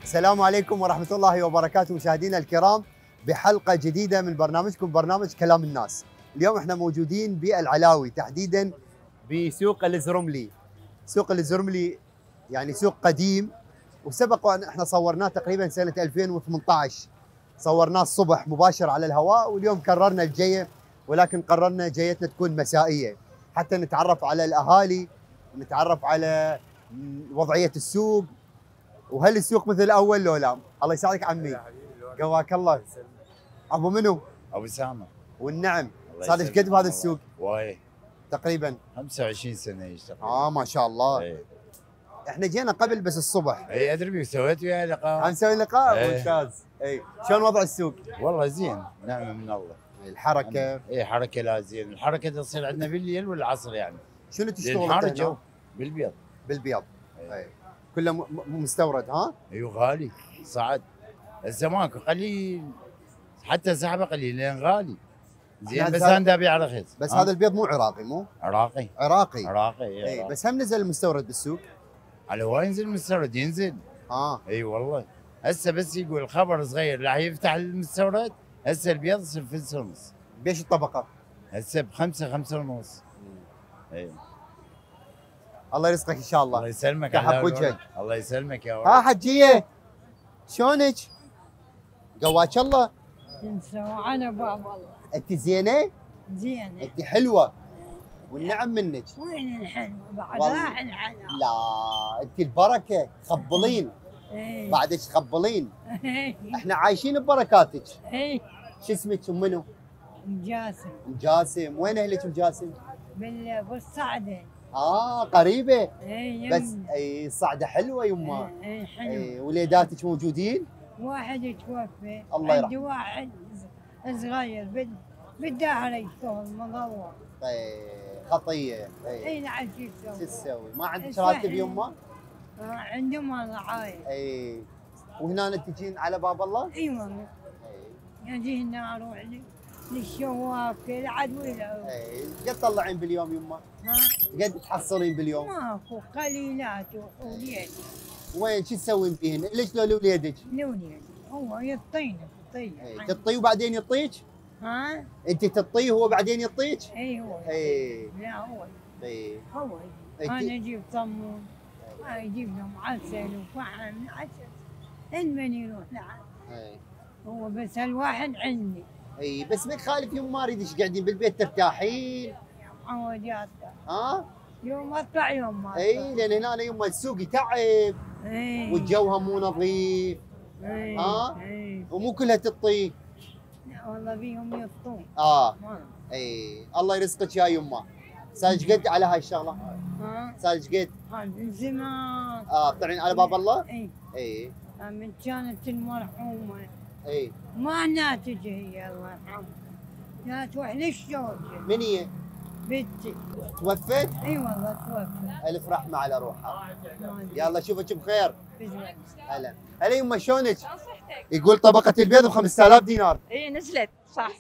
السلام عليكم ورحمة الله وبركاته مشاهدينا الكرام، بحلقة جديدة من برنامجكم برنامج كلام الناس. اليوم احنا موجودين بالعلاوي، تحديدا بسوق الزرملي. سوق الزرملي يعني سوق قديم، وسبق وان احنا صورناه تقريبا سنة 2018، صورناه الصبح مباشر على الهواء، واليوم كررنا الجية، ولكن قررنا جيتنا تكون مسائية حتى نتعرف على الأهالي، نتعرف على وضعية السوق، وهل السوق مثل الاول لو لا؟ الله يسعدك عمي. قواك الله. ابو منو؟ ابو سامر. والنعم. صار ايش قد بهذا السوق؟ واي تقريبا 25 سنه يشتغل. ما شاء الله. ايه. احنا جينا قبل بس الصبح. اي ادري سويت وياه لقاء. حنسوي لقاء؟ ايه. ممتاز. اي شلون وضع السوق؟ والله زين، نعمه من الله. الحركه؟ اي حركه لا زين، الحركه تصير عندنا بالليل والعصر يعني. شنو تشتغل الحار الجو بالبيض. بالبيض. اي كله مستورد ها؟ ايوه غالي صعد. الزمان قليل، حتى سحبه قليل لان غالي. زين بس انا ابيع رخيص. بس هذا البيض مو عراقي؟ مو عراقي. عراقي. عراقي اي بس هم نزل المستورد بالسوق؟ على هو ينزل المستورد ينزل. اي والله. هسه بس يقول خبر صغير راح يفتح المستورد، هسه البيض يصير فلس ونص. بيش الطبقه؟ هسه ب5 5 ونص. اي الله يرزقك ان شاء الله. الله يسلمك. كحب وجهك. الله يسلمك يا ولد. حجيه شلونك؟ قواك الله. انا بابا الله. انت زينه؟ زينه. انت حلوه والنعم منك. وين الحلوه بعد؟ والله. راح الحلا. لا انت البركه، خبلين. ايه. بعدك تخبلين. احنا عايشين ببركاتك. ايه. شو اسمك منو؟ جاسم. جاسم. وين اهلك جاسم؟ بالصعده. قريبه. ايه بس اي الصعده حلوه يمه. ايه حلو. اي وليداتك موجودين؟ واحد توفى. الله يرحمه. عندي واحد صغير بالدهر يشتغل مضوع. خطيه. اي نعم. شو تسوي؟ ما عندك راتب يمه؟ عندهم رعايه. اي وهنا تجين على باب الله؟ اي والله. اجي هنا اروح للشواف العدو له. اي قد تطلعين باليوم يمه؟ قد تحصلين باليوم؟ ماكو قليلات ووليد. وين شو تسوين فيهن؟ ليش لو وليدك؟ لوليد هو يطيني تطي وبعدين يطيك؟ انت تطيه وهو بعدين يطيك؟ اي هو. لا هو. هو انا اجيب صمون، اجيب لهم عسل وفحم عسل المن يروح لعب. هو بس الواحد عندي. بس ما يخالف يوم ما اريدش قاعدين بالبيت ترتاحين. عوجات. يوم اطلع يوم ما اطلع. لان هنا يوم السوق يتعب. والجوها مو نظيف. ومو كلها تطي. لا والله بيهم يفطون. الله يرزقك يا يمه. صار ايش قد على هاي الشغله؟ صار ايش قد؟ من زمان. طلعين على باب الله؟ اي من كانت المرحومه. اي ما ناتج هي الله يرحمها. لا تروح للشوكه. من هي؟ بنتي. توفت؟ اي والله توفت. الف رحمه على روحها. يلا اشوفك بخير. هلا هلا يمه شلونك؟ يقول طبقه البيض ب 5000 دينار. اي نزلت صح.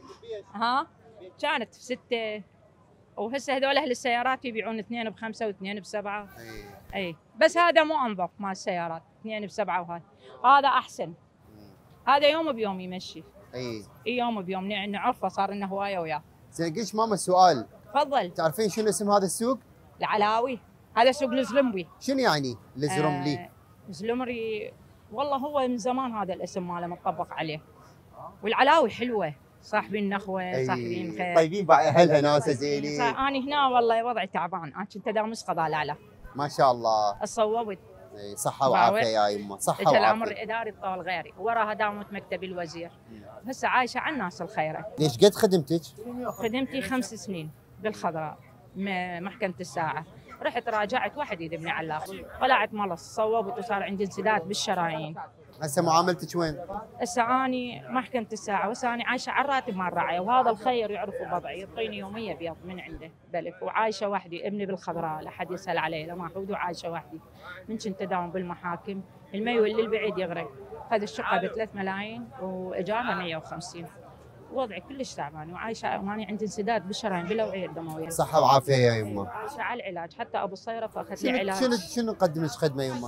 كانت ب6، وهسه هذول اهل السيارات يبيعون 2 ب5 و2 ب7. اي بس هذا مو انظف مال السيارات، 2 ب7 وهذا هذا احسن. هذا يوم بيوم يمشي. اي يوم بيوم نعرفه، صار لنا هوايه وياه. زين قيش ماما سؤال. تفضل. تعرفين شنو اسم هذا السوق؟ العلاوي. هذا سوق الزلمبي. شنو يعني الزرملي؟ زلمري والله هو من زمان هذا الاسم ماله مطبق عليه. والعلاوي حلوه، صاحبين نخوه، صاحبين خير، طيبين بقى اهلها ناس زينين. انا هنا والله وضعي تعبان، انا كنت دامس قضاء ما شاء الله. صوبت. صحه وعافيه يا يمه، صحه وعافيه. اجى الامر الاداري طال غيري، وراها دامت مكتب الوزير. هسه عايشه على الناس الخيره. ليش قد خدمتك؟ خدمتي 5 سنين بالخضراء محكمه الساعه. رحت راجعت واحد يذبني علاق، طلعت ملص، صوبت وصار عندي انسداد بالشرايين. هسه معاملتك وين؟ هسه اني محكمة الساعة، وهسه اني عايشة على الراتب مال الرعاية، وهذا الخير يعرف وضعي، يعطيني يومية بيض من عنده بلف، وعايشة وحدي، ابني بالخضراء، لا حد يسأل علي، لا محود، وعايشة وحدي. من كنت اداوم بالمحاكم، الميول للبعيد يغرق، هذه الشقة ب3 ملايين وايجارها 150. وضعي كلش تعبان وعايشه واني عندي انسداد بالشرايين بالاوعيه الدمويه. صحه وعافيه يا يمه. عايشه على العلاج، حتى ابو الصيرفه اخذ لي علاج. شنو نقدم لك خدمه يمه؟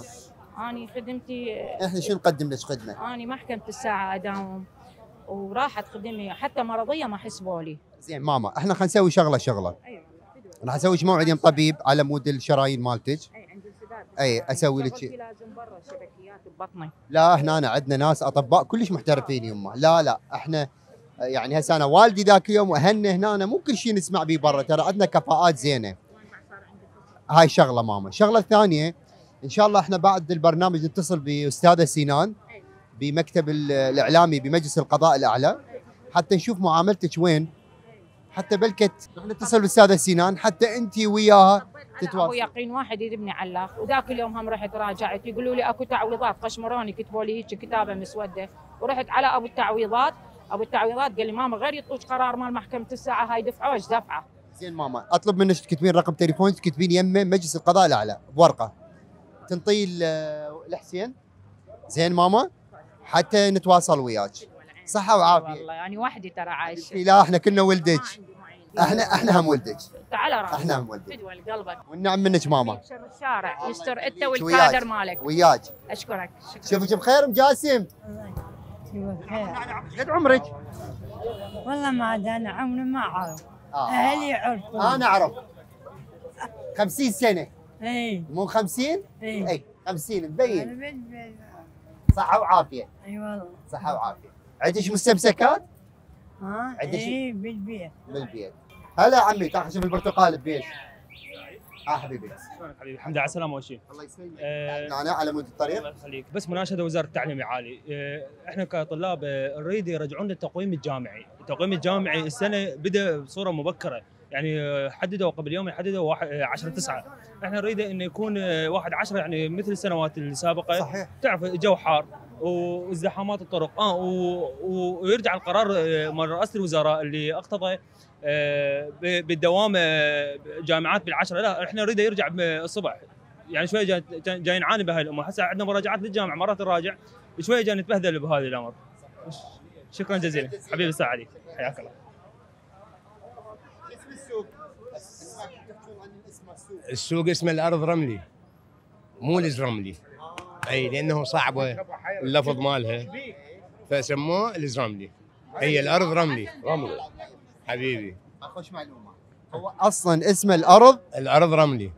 اني خدمتي احنا شو نقدم لك خدمه؟ اني محكمة الساعة اداوم وراحت خدمي حتى مرضية ما حسبوا لي. زين ماما احنا خلينا نسوي شغله. ايوه راح اسوي لك موعد يم طبيب على مود الشرايين مالتك. اي عند السداد. اي اسوي لك شغلتي لازم برا شبكيات ببطني. لا هنا عندنا ناس اطباء كلش محترفين يمه. لا احنا يعني هسه انا والدي ذاك اليوم واهلنا هنا مو كل شيء نسمع به برا، ترى عندنا كفاءات زينه. هاي شغله ماما. الشغله الثانيه ان شاء الله احنا بعد البرنامج نتصل باستاذه سنان بمكتب الاعلامي بمجلس القضاء الاعلى حتى نشوف معاملتك وين، حتى بلكت نتصل باستاذه سنان حتى انت وياها تتواصل. ابو يقين واحد يذبني علاق، وذاك اليوم هم رحت راجعت يقولوا لي اكو تعويضات، قشمروني كتبوا لي هيك كتابه مسوده، ورحت على ابو التعويضات قال لي ماما غير يطوش قرار مال محكمه الساعه هاي دفعوا ايش دفعه. زين ماما اطلب منك تكتبين رقم تليفونك تكتبين يمه مجلس القضاء الاعلى بورقه تنطيه لحسين. زين ماما حتى نتواصل وياك. صحه وعافيه. والله يعني وحدي ترى عايشه. لا احنا كنا ولدك. احنا هم ولدك. تعال راسي. احنا هم ولدك. تدول قلبك. والنعم منك ماما. يكسر الشارع يستر انت والكادر مالك. وياك. اشكرك. شوفك بخير ام جاسم. بخير. قد عمرك؟ والله ما انا عمري ما اعرف. اهلي يعرفون. انا اعرف. 50 سنه. اي مو 50؟ اي 50 مبين. بالبيت. صحه وعافيه. اي والله. صحه وعافيه. عندك مستمسكات؟ ها؟ عندك اي بالبيت. بالبيت. هلا عمي تاخذ شوف البرتقال ببيت. حبيبي. شلونك حبيبي؟ الحمد لله على السلامه اول شيء. الله يسلمك. انا على مود الطريق. الله يخليك، بس مناشده وزاره التعليم العالي، احنا كطلاب نريد يرجعون لنا التقويم الجامعي، التقويم الجامعي السنه بدا بصوره مبكره، يعني حددوا قبل يوم يحددوا 10/9، احنا نريد انه يكون 1/10 يعني مثل السنوات السابقه. صحيح. تعرف الجو حار وازدحامات الطرق ويرجع القرار مال رئاسه الوزراء اللي اقتضى بالدوام جامعات بال10، لا احنا نريده يرجع الصبح، يعني شويه جاي نعاني بهاي الامور. هسه عندنا مراجعات للجامعه مرات نراجع شويه جاي نتبهدل بهذه الامر. شكرا جزيلا حبيبي الساعدي، حياك الله. اسم السوق السوق اسمه الارض رملي مو الازرملي. اي لانه صعبه اللفظ مالها فسموه الازرملي. هي الارض رملي حبيبي. اخش معلومه هو اصلا اسمه الارض رملي.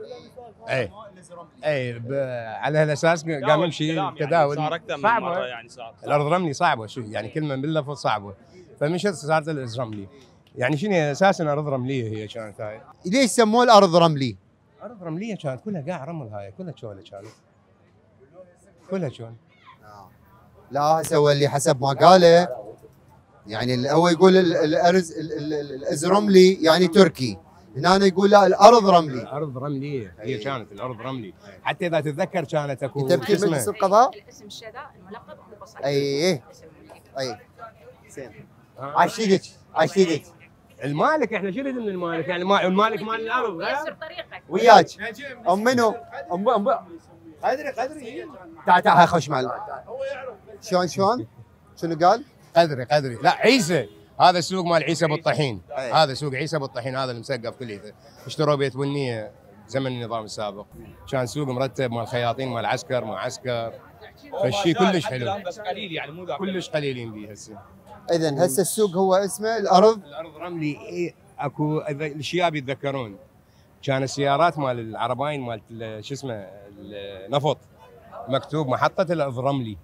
اي على هالاساس قام يمشي تداول. صار اكثر من صعبة. مره يعني صار الارض رملي صعبه شو يعني كلمه باللفظ صعبه فمشت صارت الازرملي. يعني شنو اساسا ارض رمليه هي كانت هاي. ليش سموه الارض رملي؟ ارض رمليه كانت كلها قاع رمل هاي كلها شوله كانت كلها شوله. لا هسه هو اللي حسب ما قاله يعني هو يقول الازرملي يعني تركي، هنا يقول لا الارض رملي. الارض رمليه هي كانت الارض رملي، حتى اذا تتذكر كانت اكو كتبت مجلس القضاء؟ الاسم الشذا الملقب بالبصل. اي زين. عاش ايدك المالك احنا شو نريد من المالك؟ يعني المالك مال الارض يسر طريقك وياك. ام منو؟ ام قدري تعال هاي خوش معلومه. شلون؟ شنو قال؟ قدري لا عيسى. هذا السوق مال عيسى بالطحين. هذا سوق عيسى بالطحين هذا المسقف كليته. اشتروا بيت بنيه زمن النظام السابق، كان سوق مرتب مال خياطين مال عسكر معسكر، فالشيء كلش حلو. بس قليل يعني مو ذاك كلش قليلين به هسه. اذا هسه السوق هو اسمه الارض رملي. اكو الشياب يتذكرون كان السيارات مال العرباين مال شو اسمه النفط مكتوب محطة الارض رملي.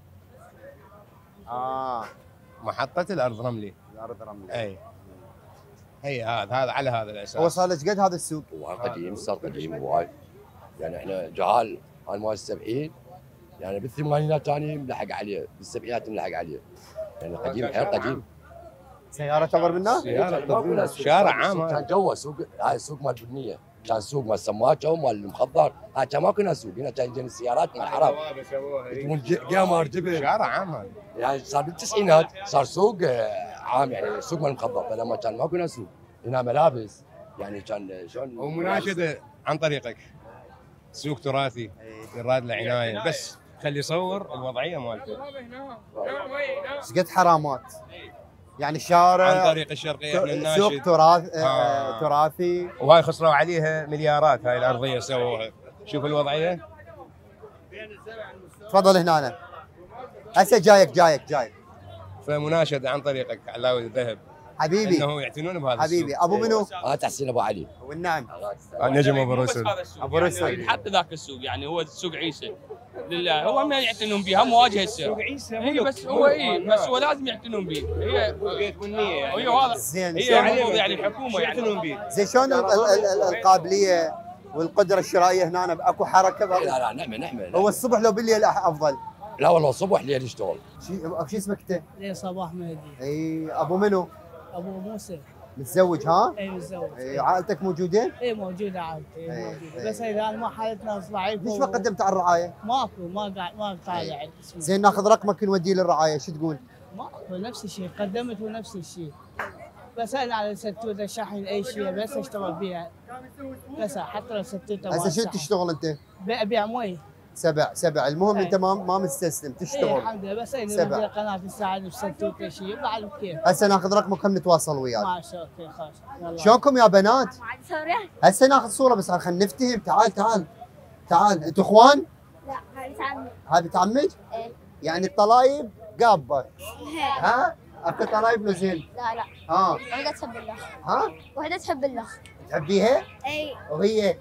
محطة الارض رملي. اي هي هذا على هذا الاساس. هو صار لك قد هذا السوق؟ هو قديم صار قديم هواي، يعني احنا جهال هاي مال ال70 يعني بالثمانينات ثاني ملحق عليه، بالسبعينات ملحق عليه، يعني قديم حيل قديم. سيارة تعبر منه؟ سيارة شارع عام. كان جوا سوق، هاي السوق مال بنيه، كان سوق مال سماكه ومال المخضر، هاي كان ما كنا سوق، هنا كان السيارات مال العرب. يكون قمر جبل. شارع عام هذا. يعني صار بالتسعينات صار سوق عام يعني سوق مال المخضر، فلما كان ما كنا سوق، هنا ملابس يعني كان شلون. ومناشده عن طريقك سوق تراثي يراد له عنايه بس خلي يصور الوضعيه مالته. ايش قد حرامات؟ يعني شارع عن طريق الشرقيه احنا الناشد سوق تراثي وهاي خسروا عليها مليارات. هاي الارضيه سووها. شوف الوضعيه تفضل هنا. هسه جايك. فمناشده عن طريقك علاوي الذهب حبيبي انه يعتنون بهذا حبيبي. ابو منو؟ تحسين ابو علي والنعم نجم ابو رسل. ابو رسل. حتى ذاك السوق يعني هو سوق عيسى لله، هو ما يعتنون به، هم مواجهه السعر. سوق عيسى هي بس هو بس هو لازم يعتنون به. هي بيت والنيه يعني. هذا زين هي المفروض يعني الحكومه يعتنون به. زين شلون القابليه والقدره الشرائيه هنا؟ اكو حركه؟ لا نعمه هو الصبح لو بالليل افضل؟ لا والله الصبح ليل يشتغل. شو اسمك انت؟ ليه صباح مهدي. اي ابو منو؟ ابو موسى. متزوج ها؟ اي متزوج. اي عائلتك موجودين؟ اي موجوده عائلتي موجوده، بس اذا ما حالتنا ضعيفه. ليش ما قدمت على الرعايه؟ ماكو، ما طالع. زين ناخذ رقمك نوديه للرعايه، شو تقول؟ ماكو، نفس الشيء قدمت ونفس الشيء. بس انا على ستوته شحن اي شيء بس اشتغل بيها. بس حتى لو ستوته هسه شو تشتغل انت؟ ابيع مويه. سبع المهم انت ما مستسلم تشتغل. اي الحمد لله، بس اذا بدي قناه تساعدني بستوته شيء بعد كيف. هسه ناخذ رقمك خلينا نتواصل وياك. ماشي اوكي خلاص. شلونكم يا بنات؟ هسه ناخذ صوره بس خلينا نفتهم. تعال انتوا اخوان؟ لا هاي عمي. هذه عمك؟ ايه. يعني الطلايب قابه. ها؟ اكو طلايب لو زين؟ لا ها وحدة تحب الله. ها؟ وحدة تحب الله. تحبيها؟ اي. وهي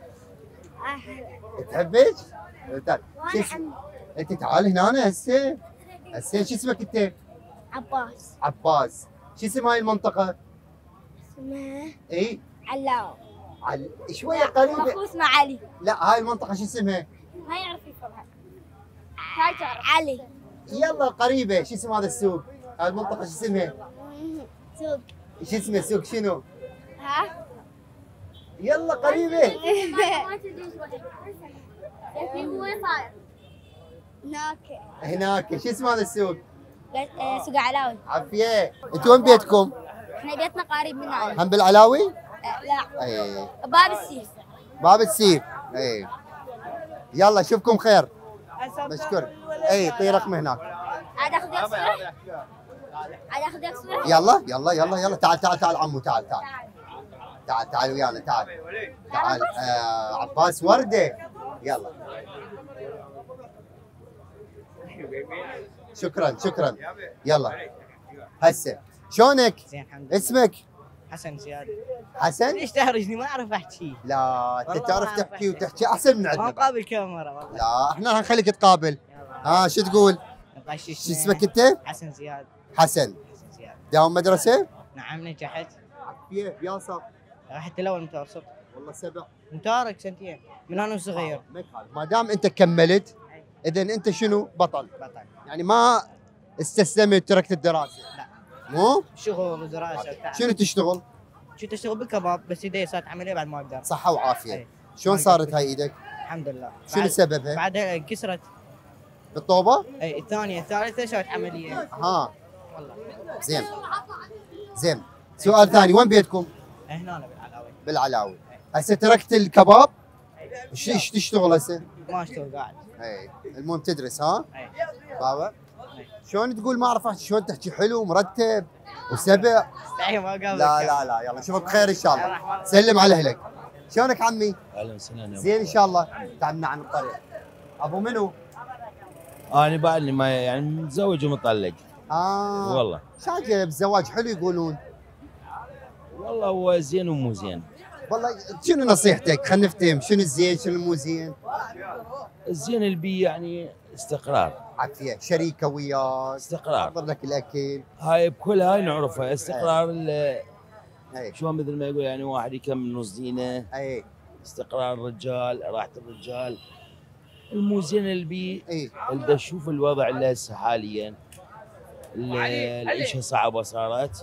تحبك؟ تعال. وانا عمي. انت تعال هنا هسه شو اسمك انت؟ عباس. شو اسم هاي المنطقة؟ اسمها اي علاو. شوية قريبة. اخوه اسمه علي. لا هاي المنطقة شو اسمها؟ ما يعرف يفهمها. هاي تعرف. علي. يلا قريبة. شو اسم هذا السوق؟ هاي المنطقة شو اسمها؟ سوق. شو اسمه السوق شنو؟ ها؟ يلا قريبة. ما تدري وين صاير؟ هناك. شو اسم هذا السوق؟ سوق علاوي. عافية. انتوا وين بيتكم؟ احنا بيتنا قريب من علاوي. هم بالعلاوي؟ لا. اي. باب السيف. باب السيف. اي. يلا اشوفكم خير. مشكور. اي طي رقم هناك. عاد اخذك صورة؟ عاد اخذك صورة؟ يلا تعال عمو تعال ويانا تعال عباس وردة. يلا شكرا. يلا هسه شلونك؟ زين الحمد لله. اسمك؟ حسن زياد. حسن؟ ليش تهرجني؟ ما اعرف احكي. لا انت والله تعرف ما تحكي أعرف وتحكي احسن من ما عندنا. قابل كاميرا والله. لا احنا راح نخليك تقابل. شو تقول؟ شو اسمك انت؟ حسن زياد. حسن داوم مدرسة؟ نعم نجحت. بياصر رحت الاول متوسط. والله 7 متارك سنتين من انا صغير. ما دام انت كملت اذا انت شنو؟ بطل. يعني ما استسلمت وتركت الدراسة. لا. مو؟ شغل ودراسة وتعب. شنو تشتغل؟ كنت اشتغل بالكباب بس ايدي صارت عملية بعد ما اقدر. صحة وعافية. أي. شلون صارت هاي ايدك؟ الحمد لله. شنو سببها؟ بعدها انكسرت. بالطوبة؟ اي الثانية الثالثة سويت عملية. ها والله. زين سؤال ثاني، وين بيتكم؟ هنا بالعلاوي. بالعلاوي. هسه تركت الكباب؟ ايش تشتغل هسه؟ ما اشتغل قاعد. اي المهم تدرس ها؟ اي. بابا شلون تقول ما اعرف احكي؟ شلون تحكي حلو مرتب وسبع؟ مستحيل ما قابل. لا يلا نشوفك بخير ان شاء الله. سلم على اهلك. شلونك عمي؟ اهلا وسهلا. زين ان شاء الله. تعبنا عن الطريق. ابو منو؟ انا بعدني ما يعني متزوج ومطلق. والله. شو عجب الزواج حلو يقولون. والله هو زين ومو زين. والله شنو نصيحتك؟ خلينا نفتهم شنو الزين شنو المو زين؟ الزين اللي بيه يعني استقرار. عافية، شريكة وياك، استقرار. يحضر لك الاكل. هاي بكل هاي نعرفها، استقرار شلون مثل ما يقول يعني واحد يكمل نص دينه. اي. استقرار الرجال، راحة الرجال. المو زين اللي بيه اللي اشوف الوضع اللي هسه حاليا. العيشة صعبة صارت.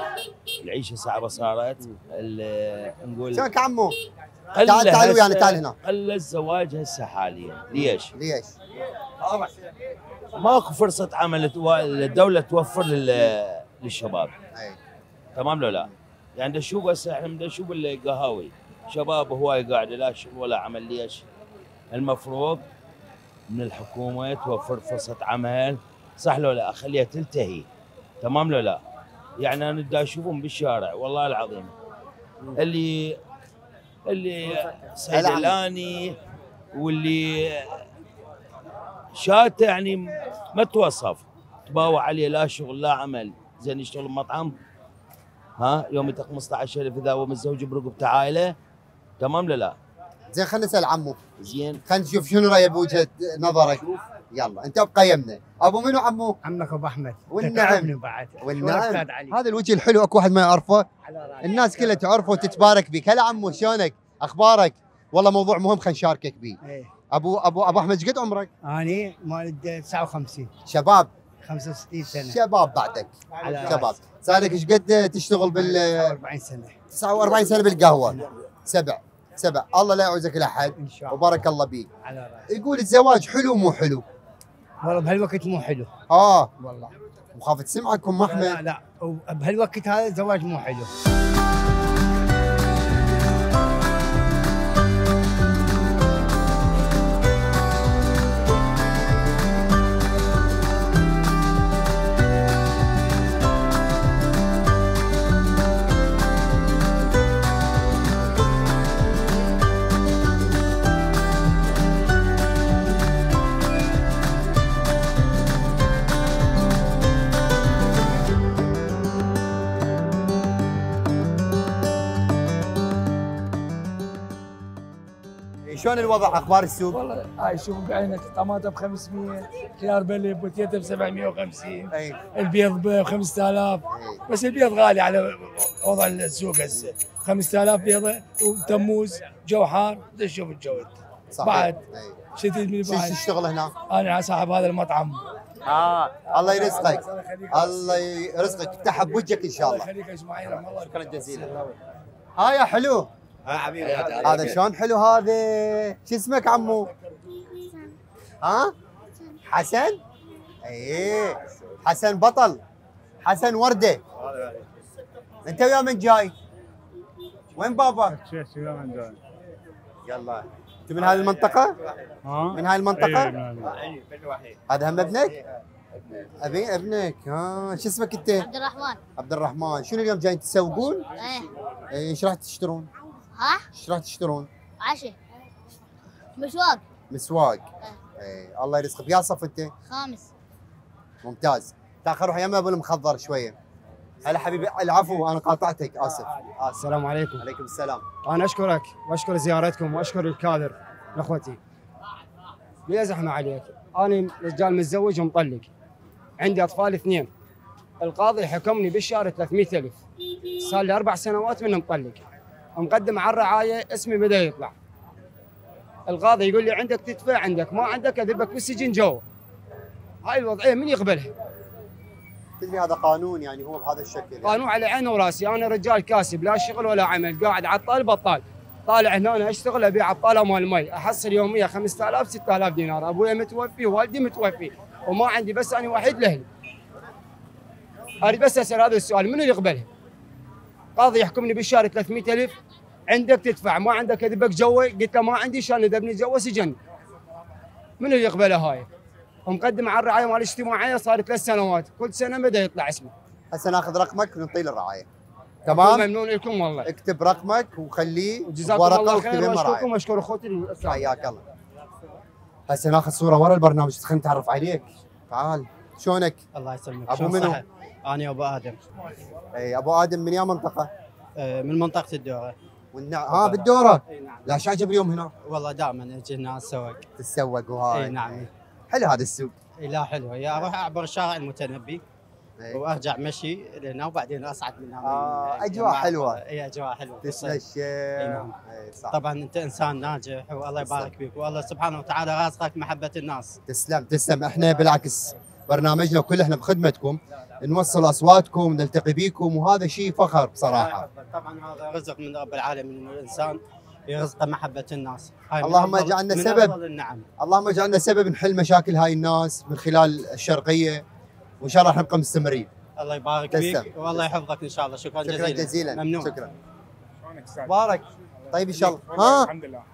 نقول شلونك عمو؟ تعال ويانا تعال هنا. قل الزواج هسه حاليا، ليش؟ ليش؟ ماكو فرصة عمل الدولة توفر للشباب. اي. تمام لو لا؟ يعني نشوف هسه احنا نشوف القهاوي، شباب هواي قاعدة لا شغل ولا عمل. ليش؟ المفروض من الحكومة توفر فرصة عمل، صح لو لا؟ خليها تلتهي. تمام لو لا؟ يعني انا دا اشوفهم بالشارع والله العظيم اللي صيدلاني واللي شاته يعني ما توصف، تباوع عليه لا شغل لا عمل، زين يشتغل بمطعم ها يوم يتق 15,000 اذا هو متزوج برقبته عائله، تمام لا؟ زين خلينا نسال عمو. زين خلينا نشوف شنو رايه بوجهه نظرك. يلا انت بقيمنا. ابو منو عمو؟ عمك ابو احمد. والنعم بعد. والنعم. هذا الوجه الحلو اكو واحد ما يعرفه؟ الناس كلها تعرفه وتتبارك بك. هلا عمو شلونك؟ اخبارك؟ والله موضوع مهم خلينا نشاركك به. ايه. ابو احمد ايش قد عمرك؟ اني مال 59. شباب 65 سنه. شباب بعدك. شباب. صار لك ايش قد تشتغل 49 سنه. 49 سنه بالقهوه. سبع الله لا يعوزك لاحد ان شاء الله. وبارك الله بيك. على راسي. يقول الزواج حلو مو حلو؟ والله بهالوقت مو حلو. والله مخاف تسمعك ام احمد. لا بهالوقت هذا الزواج مو حلو. شلون الوضع اخبار السوق؟ والله هاي شوف بعينك طماطم ب 500، خيار بلي بوتيتا ب 750، البيض ب 5000 بس البيض غالي على وضع السوق هسه 5000 بيضه وتموز جو حار تشوف الجو صحيح. بعد شديد من شو بعد تشتغل هنا؟ انا صاحب هذا المطعم. الله يرزقك الله يرزقك يفتحها بوجهك ان شاء الله. الله يخليك يا اسماعيل رحمه الله. شكرا جزيلا. يا حلو. حبيبي هذا شلون حلو هذا؟ شو اسمك عمو؟ حسن؟ ايه حسن بطل. حسن ورده. انت ويا من جاي؟ وين بابا؟ يلا انت من هاي المنطقة؟ من هاي المنطقة؟ هذا هم ابنك؟ ابنك شو اسمك انت؟ عبد الرحمن. عبد الرحمن. شنو اليوم جايين تسوقون؟ ايه. ايش راح تشترون؟ ايش راح تشترون؟ عشاء. مسواق. ايه الله يرزقك. يا صف انت؟ خامس. ممتاز. تاخر روح يمه ابو المخضر شويه. هلا حبيبي العفو انا قاطعتك اسف. السلام عليكم. عليكم السلام. انا اشكرك واشكر زيارتكم واشكر الكادر اخوتي. بلا زحمه عليك، انا رجال متزوج ومطلق. عندي اطفال 2. القاضي حكمني بالشهر 300,000. صار لي 4 سنوات من مطلق. مقدم على الرعايه اسمي بدا يطلع. القاضي يقول لي عندك تدفع، عندك ما عندك اذبك بالسجن جوا. هاي الوضعيه من يقبلها؟ تدري هذا قانون يعني هو بهذا الشكل. قانون على عيني وراسي، انا رجال كاسب لا شغل ولا عمل، قاعد عطال بطال. طالع هنا أنا اشتغل ابيع عطاله مال مي، احصل يوميا 5000 6000 دينار، ابويا متوفي ووالدي متوفي وما عندي بس انا وحيد لاهلي. اريد بس اسال هذا السؤال منو يقبلها؟ قاضي يحكمني بالشهر 300,000 عندك تدفع ما عندك اذبك جوا، قلت له ما عندي شان اذبني جوا سجن. منو اللي يقبلها هاي؟ ومقدم على الرعايه مال الاجتماعيه صار 3 سنوات، كل سنه بدا يطلع اسمه. هسه ناخذ رقمك ونعطيه للرعايه. تمام؟ ممنون لكم والله. اكتب رقمك وخليه جزاكم الله خير واشكركم واشكر اخوتي. حياك الله. هسه ناخذ صوره ورا البرنامج خلينا نتعرف عليك. تعال شلونك؟ الله يسلمك. ابو منو؟ انا ابو ادم. اي ابو ادم من يا منطقه؟ من منطقه الدوره. بالدوره؟ لا شو عجب اليوم هنا؟ والله دائما اجي هنا اتسوق. تتسوق وهاي؟ اي نعم. حلو هذا السوق. اي لا حلو، يا اروح اعبر شارع المتنبي وارجع مشي لهنا وبعدين اصعد من هنا. اجواء حلوه. اي اجواء حلوه. تتمشى. نعم. طبعا انت انسان ناجح والله يبارك فيك والله سبحانه وتعالى رازقك محبه الناس. تسلم. احنا بالعكس برنامجنا كله احنا بخدمتكم، نوصل اصواتكم نلتقي بيكم وهذا شيء فخر بصراحه. طبعا هذا رزق من رب العالمين انه الانسان يرزقه محبه الناس. اللهم اجعلنا سبب. اللهم اجعلنا سبب نحل مشاكل هاي الناس من خلال الشرقيه وان شاء الله راح نبقى مستمرين. الله يبارك فيك والله يحفظك ان شاء الله. شكرا جزيلا. ممنون. شكرا. مبارك. طيب ان شاء الله. الحمد لله.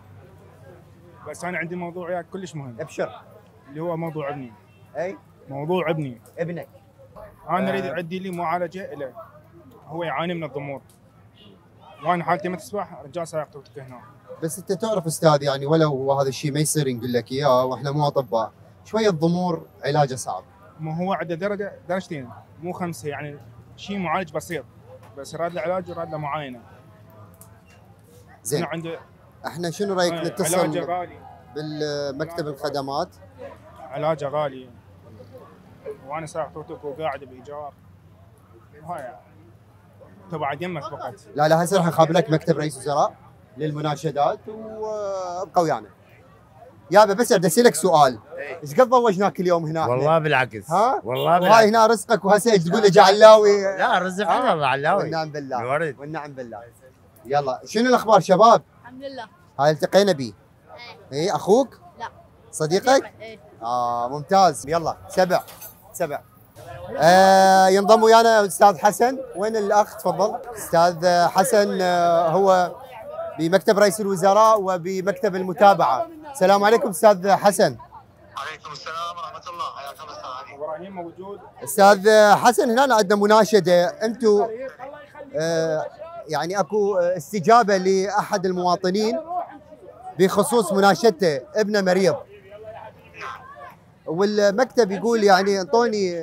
بس انا عندي موضوع وياك كلش مهم. ابشر. اللي هو موضوع ابني. اي موضوع ابني. ابنك. انا اريد اعدي لي معالجه له. هو يعاني من الضمور. وانا حالتي ما تسمح، رجال سائق توك هنا. بس انت تعرف استاذ يعني ولو هذا الشيء ما يصير نقول لك اياه واحنا مو اطباء، شويه ضمور علاجه صعب. ما هو عنده درجتين مو 5 يعني شيء معالج بسيط بس راد له علاج وراد له معاينه. زين عنده احنا شنو رايك نتصل علاجه غالي بالمكتب الخدمات؟ علاجه غالي وانا ساعة توك وقاعد بايجار وهاي تبع يمك فقط. لا هسه راح نخابر لك مكتب رئيس وزراء للمناشدات وابقى ويانا. يابا بس بدي اسالك سؤال، ايش قد ضوجناك اليوم هنا؟ والله بالعكس. ها؟ والله بالعكس. وهاي هنا رزقك وهسه تقول لي جعلاوي. لا رزق على الله علاوي. والنعم بالله. الورد. والنعم بالله. يلا شنو الاخبار شباب؟ الحمد لله. هاي التقينا بيه. ايه اخوك؟ لا. صديقك؟ ايه. ممتاز. يلا سبع. ينضم ويانا استاذ حسن. وين الاخ تفضل؟ استاذ حسن هو بمكتب رئيس الوزراء وبمكتب المتابعه. السلام عليكم استاذ حسن. عليكم السلام ورحمه الله. حياك الله استاذ علي. ابراهيم موجود. استاذ حسن هنا عندنا مناشده، انتم يعني اكو استجابه لاحد المواطنين بخصوص مناشدته ابنه مريض. والمكتب يقول يعني انطوني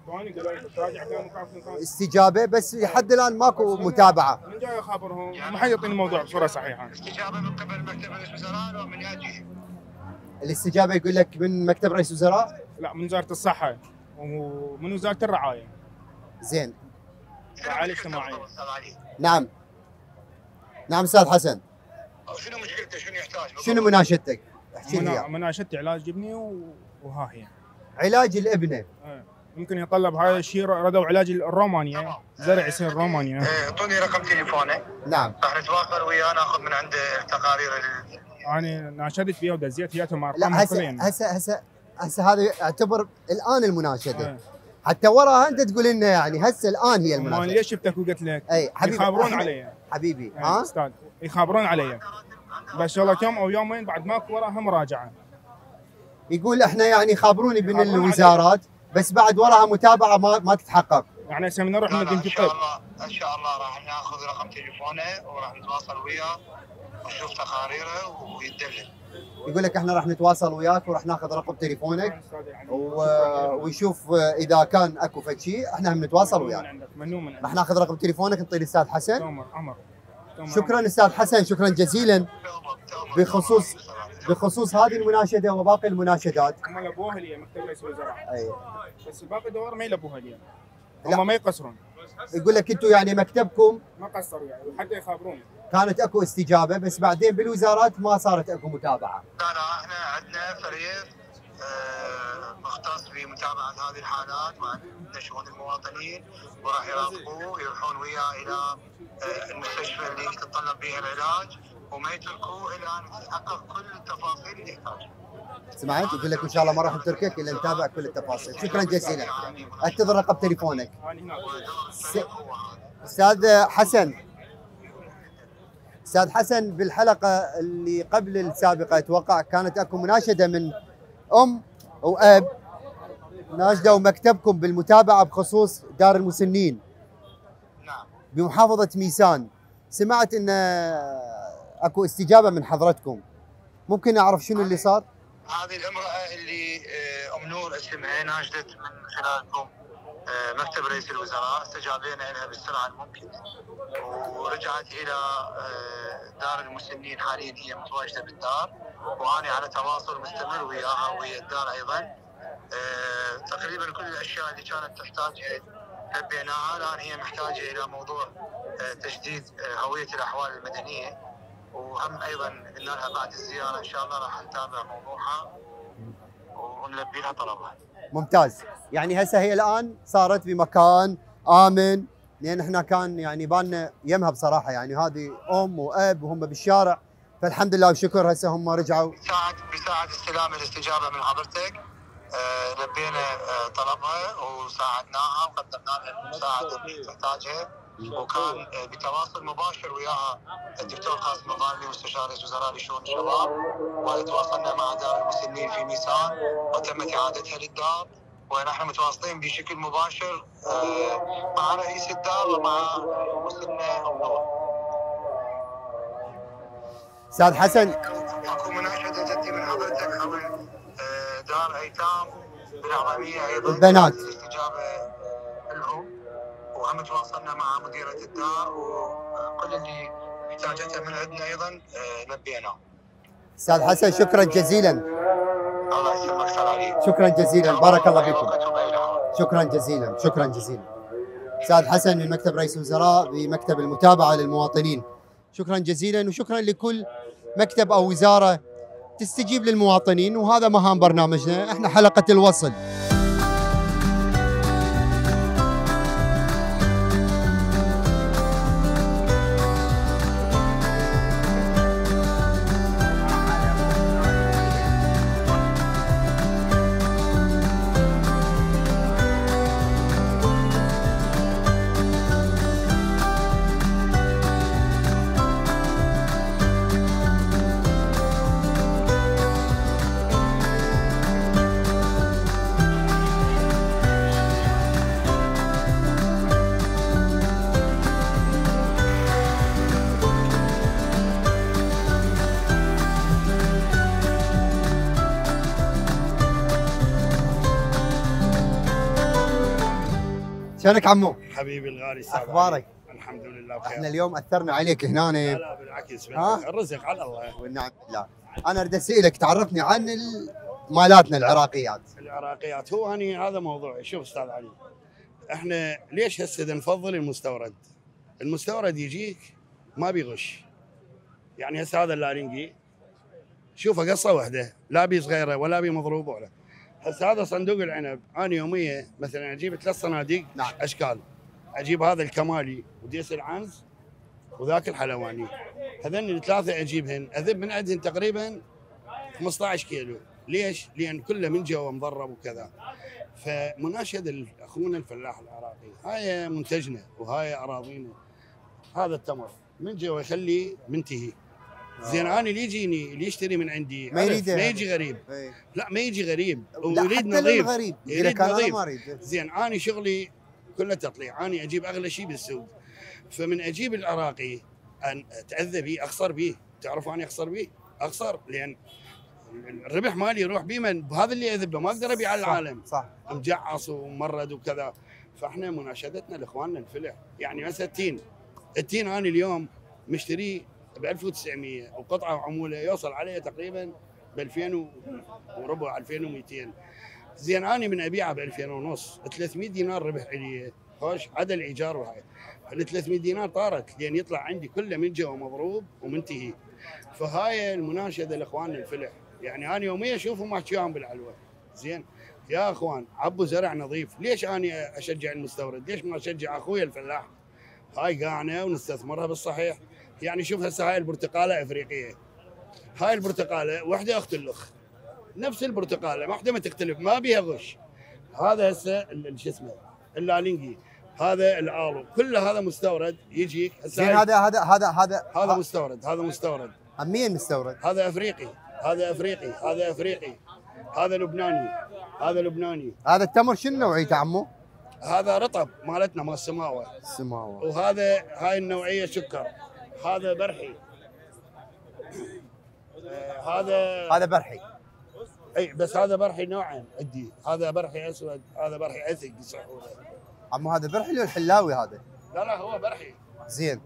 استجابه بس لحد الان ماكو متابعه. من جاي اخابرهم ما حد يعطيني الموضوع بصوره صحيحه. استجابه من قبل مكتب رئيس الوزراء ومن يجي؟ الاستجابه يقول لك من مكتب رئيس الوزراء؟ لا من وزاره الصحه ومن وزاره الرعايه. زين. الرعايه الاجتماعيه. نعم استاذ حسن. شنو مشكلته؟ شنو يحتاج؟ شنو مناشدتك؟ احكي لي. مناشدتي علاج ابني وها هي. علاج الابنه. ممكن يطلب هذا الشيء ردوا علاج الرومانيا، زرع يصير رومانيا. اعطوني رقم تليفونه. نعم. راح نتواصل وياه ناخذ من عنده التقارير. انا ناشدت فيها ودزيت وياهم ارقامها كلها. هسه هذا اعتبر الان المناشده. حتى وراها انت تقول لنا يعني هسه الان هي المناشده. ما ليش شفتك وقلت لك؟ اي حبيبي يخابرون علي. حبيبي استاذ يخابرون علي. بس والله يوم او يومين بعد ماكو وراها مراجعه. يقول احنا يعني خابروني من الوزارات بس بعد وراها متابعه ما تتحقق. يعني هسه نروح ان شاء الله راح ناخذ رقم تليفونه وراح نتواصل وياه ونشوف تقاريره ويدلل. يقول لك احنا راح نتواصل وياك وراح ناخذ رقم تليفونك ويشوف اذا كان اكو فد شيء احنا هم نتواصل وياك. راح ناخذ رقم تليفونك نعطيه الاستاذ حسن. شكرا استاذ حسن، شكرا جزيلا. بخصوص هذه المناشده وباقي المناشدات. هم لبوها لي مكتب رئيس الوزراء. اي. بس باقي الدوائر ما يلبوها لي. هم ما يقصرون. يقول لك انتم يعني مكتبكم ما قصروا يعني حتى يخابرون. كانت اكو استجابه بس بعدين بالوزارات ما صارت اكو متابعه. لا احنا عندنا فريق مختص بمتابعه هذه الحالات مع شؤون المواطنين وراح يراقبوه ويروحون وياه الى المستشفى اللي يتطلب بها العلاج وما يتركوه الى ان تتحقق كل التفاصيل اللي يحتاجها. سمعت؟ يقول لك ان شاء الله ما راح نتركك الا نتابع كل التفاصيل. شكرا جزيلا. انتظر رقم تليفونك. استاذ حسن بالحلقه اللي قبل السابقه اتوقع كانت اكو مناشده من ام واب ناشدوا مكتبكم بالمتابعه بخصوص دار المسنين. نعم. بمحافظه ميسان. سمعت ان اكو استجابه من حضرتكم. ممكن اعرف شنو اللي صار؟ هذه الامراه اللي ام نور اسمها ناشدت من خلالكم مكتب رئيس الوزراء، استجابينا لها بالسرعه الممكنه ورجعت الى دار المسنين. حاليا هي متواجده بالدار وانا على تواصل مستمر وياها ويا الدار ايضا. تقريبا كل الاشياء اللي كانت تحتاجها لبيناها. الان هي محتاجه الى موضوع تجديد هويه الاحوال المدنيه وهم ايضا قلنا لها بعد الزياره ان شاء الله راح نتابع موضوعها ونلبي لها طلبها. ممتاز. يعني هسه هي الان صارت بمكان امن لان احنا كان يعني بالنا يمها بصراحه يعني هذه ام واب وهم بالشارع فالحمد لله والشكر هسه هم رجعوا. بساعد استلام الاستجابه من حضرتك لبينا طلبها وساعدناها وقدمنا لها المساعده اللي تحتاجها وكان بتواصل مباشر وياها الدكتور قاسم الغامدي مستشار رئيس الوزراء لشؤون الشباب وتواصلنا مع دار المسنين في ميسان وتمت اعادتها للدار ونحن متواصلين بشكل مباشر مع رئيس الدار ومع مسنة النور. استاذ حسن اكو مناشده جتي من حضرتك حول دار ايتام بالعربيه ايضا البنات. الاستجابه لهم، وهم تواصلنا مع مديره الدار وكل اللي احتاجته من عندنا ايضا لبيناه. استاذ حسن شكرا جزيلا. الله يسلمك استاذ علي. شكرا جزيلا، بارك الله فيكم. شكرا جزيلا، شكرا جزيلا. استاذ حسن من مكتب رئيس الوزراء بمكتب المتابعه للمواطنين. شكرا جزيلا، وشكرا لكل مكتب او وزاره تستجيب للمواطنين، وهذا مهام برنامجنا، احنا حلقه الوصل. شلونك عمو؟ حبيبي الغالي استاذ اخبارك؟ الحمد لله بخير. احنا اليوم اثرنا عليك هنا. لا بالعكس، الرزق على الله والنعم بالله. انا اريد اسالك تعرفني عن مالاتنا العراقيات. العراقيات هو هذا موضوعي. شوف استاذ علي، احنا ليش هسه نفضل المستورد؟ المستورد يجيك ما بيغش. يعني هسه هذا اللارنجي شوفه قصه واحده، لا بي صغيره ولا بي مضروبه ولا. هسه هذا صندوق العنب انا يوميا مثلا اجيب 3 صناديق اشكال، اجيب هذا الكمالي وديس العنز وذاك الحلواني، هذين الثلاثه اجيبهن اذب من عندهن تقريبا 15 كيلو. ليش؟ لان كله من جوا مضرب وكذا. فمناشد اخونا الفلاح العراقي، هاي منتجنا وهاي اراضينا. هذا التمر من جوا يخليه منتهي. زين انا اللي يجيني اللي يشتري من عندي ما يجي غريب. لا ما يجي غريب، ويريد نظيف. يريد نظيف. زين انا شغلي كله تطليع، انا اجيب اغلى شيء بالسوق. فمن اجيب العراقي ان اتاذى به، اخسر به. تعرفوا انا اخسر به؟ اخسر لان الربح مالي يروح بمن؟ بهذا اللي اذبه، ما اقدر ابيع على العالم. صح. مجعص وممرد وكذا. فاحنا مناشدتنا لاخواننا الفلح، يعني مثلا التين انا اليوم مشتريه ب 1900 وقطعه وعموله يوصل عليه تقريبا ب 2000 وربع 2200. زين انا من ابيعه ب 2000 ونص، 300 دينار ربح علي. خوش عدا الايجار وهاي. ال 300 دينار طارت لان يطلع عندي كله من جوا مضروب ومنتهي. فهاي المناشده لاخواننا الفلح، يعني انا يوميا اشوفهم احكيهم بالعلوه. زين يا اخوان عبوا زرع نظيف، ليش انا اشجع المستورد؟ ليش ما اشجع اخوي الفلاح؟ هاي قاعنا ونستثمرها بالصحيح. يعني شوف هسه هاي البرتقاله افريقيه، هاي البرتقاله وحده اخت الاخ، نفس البرتقاله واحده ما تختلف، ما بيها غش. هذا هسه شو اسمه اللالينجي، هذا الالو، كل هذا مستورد يجيك هسه. زين هذا مستورد، هذا مستورد. مين مستورد؟ هذا افريقي، هذا افريقي، هذا افريقي، هذا لبناني، هذا لبناني. هذا التمر شنو نوعيته عمو؟ هذا رطب مالتنا مال السماوه. السماوه. وهذا هاي النوعيه سكر. هذا برحي. هذا برحي. اي بس هذا برحي نوعين عندي، هذا برحي اسود، هذا برحي عثق يصحونه. عمو هذا برحي ولا الحلاوي هذا؟ لا هو برحي. زين.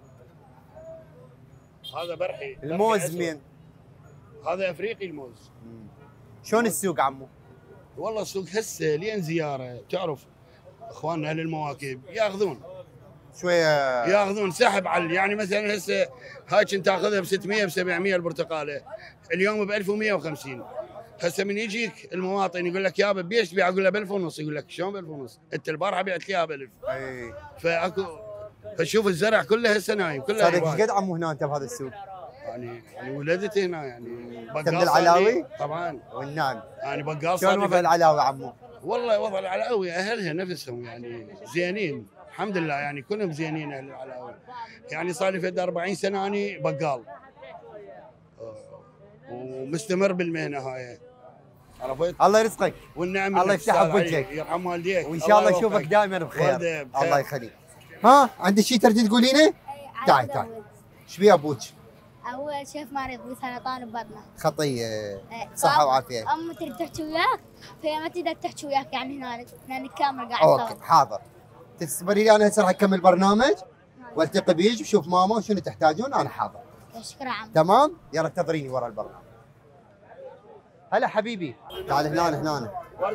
هذا برحي. الموز مين؟ هذا افريقي الموز. شلون السوق عمو؟ والله السوق هسه لين زياره، تعرف اخواننا اهل المواكب ياخذون شويه، ياخذون سحب على، يعني مثلا هسه هاي كنت تاخذها ب 600 ب 700 البرتقاله، اليوم ب 1150. هسه من يجيك المواطن يقول لك يابا بيش تبيع؟ اقول له ب 1000 ونص. يقول لك شلون ب 1000 ونص؟ انت البارحه بعت لي اياها ب 1000. اي فاكو. فشوف الزرع كله هسه نايم، كله صدق. ايش قد عمو هنا انت بهذا السوق؟ يعني ولدت هنا، يعني انت من العلاوي؟ طبعا والنعم. يعني بقال. شلون وضع العلاوي عمو؟ والله وضع العلاوي اهلها نفسهم يعني زينين الحمد لله، يعني كلهم زينين اهل العلاوي. يعني صار لي فد 40 سنه اني بقال ومستمر بالمهنه هاي. عرفت؟ الله يرزقك والنعم. الله يفتح بوجهك، يرحم والديك، وان شاء الله اشوفك دائما بخير. الله يخليك. ها عندك شيء تريد تقولينه؟ تعال ايش بيه ابوك؟ هو شيف مريض بسرطان ببطنه. خطيه. صحه وعافيه. امه تريد تحكي وياك فهي ما تقدر تحكي وياك يعني هنا كامل قاعد. اوكي حاضر. تستمري لي انا هسه راح اكمل برنامج والتقي بيج وشوف ماما وشنو تحتاجون انا حاضر. شكرا عم. تمام؟ يلا انتظريني ورا البرنامج. هلا حبيبي. تعال هنا.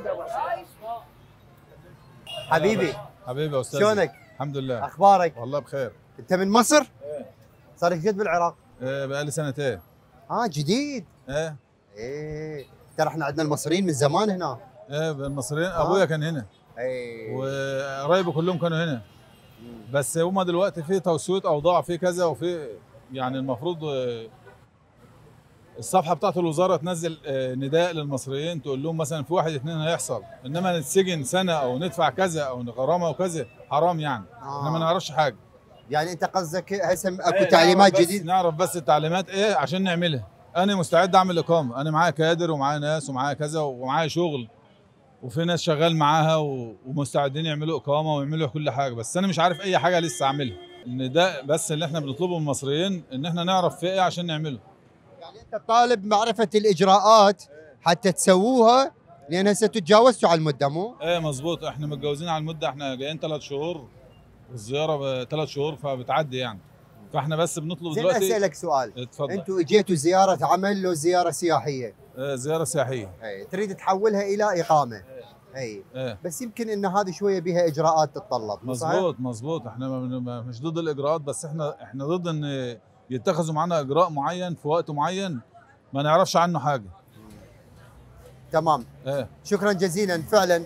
حبيبي. حبيبي يا استاذ. شلونك؟ الحمد لله. اخبارك؟ والله بخير. انت من مصر؟ ايه. صار لك قد بالعراق؟ ايه بقالي سنتين. جديد؟ ايه. ترى احنا عندنا المصريين من زمان هنا. ايه المصريين ابويا كان هنا. ايه. وقرايبي كلهم كانوا هنا. بس هما دلوقتي في توسيط اوضاع في كذا وفي يعني المفروض الصفحه بتاعت الوزاره تنزل نداء للمصريين تقول لهم مثلا في 1 2 هيحصل، انما نتسجن سنه او ندفع كذا او غرامه وكذا حرام يعني. احنا ما نعرفش حاجه. يعني انت قصدك هسه اكو تعليمات جديده؟ نعرف بس التعليمات ايه عشان نعملها. انا مستعد اعمل اقامه، انا معايا كادر ومعايا ناس ومعايا كذا ومعايا شغل وفي ناس شغال معاها ومستعدين يعملوا اقامه ويعملوا كل حاجه، بس انا مش عارف اي حاجه لسه اعملها. النداء بس اللي احنا بنطلبه من المصريين ان احنا نعرف في ايه عشان نعمله. يعني انت طالب معرفه الاجراءات حتى تسووها لان هسه تتجاوزتوا على المده مو؟ ايه مظبوط، احنا متجاوزين على المده، احنا جايين 3 شهور والزياره 3 شهور فبتعدي يعني. فاحنا بس بنطلب دلوقتي. زين اسالك سؤال. اتفضل. انتوا اجيتوا زياره عمل لو زياره سياحيه؟ زياره سياحيه. تريد تحولها الى اقامه. بس يمكن ان هذه شويه بها اجراءات تتطلب. مظبوط احنا مش ضد الاجراءات، بس احنا ضد ان يتخذوا معنا اجراء معين في وقت معين ما نعرفش عنه حاجه. تمام. شكرا جزيلا. فعلا